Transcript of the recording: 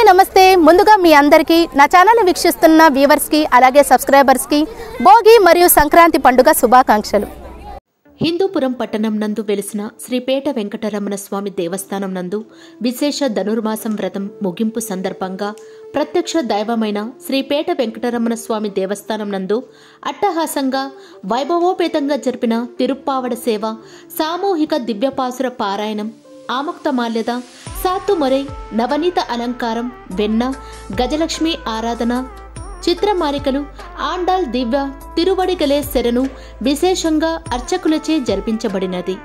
నమస్తే ముందుగా మీ అందరికీ నా ఛానల్ వీక్షిస్తున్న వ్యూవర్స్ కి అలాగే సబ్స్క్రైబర్స్ కి భోగి మరియు సంక్రాంతి పండుగ శుభాకాంక్షలు। హిందూపురం పట్టణం నందు వెలిసిన శ్రీపేట వెంకటరమణ స్వామి దేవస్థానం నందు విశేష ధనుర్మాసం వ్రతం ముగింపు సందర్భంగా ప్రత్యక్ష దైవమైన శ్రీపేట వెంకటరమణ స్వామి దేవస్థానం నందు అట్టహాసంగా వైభవోపేతంగా జరిపిన తిరుప్పావడ సేవ, సామూహిక దివ్యపాసుర పారాయణం, ఆముక్తమాల్యద, సాతుమొరై, నవనీత అలంకారం, వెన్న, గజలక్ష్మి ఆరాధన, చిత్రమాలికలు, ఆండాల్ దివ్య తిరువడిగలే శరణు విశేషంగా అర్చకులచే జరిపించబడినది।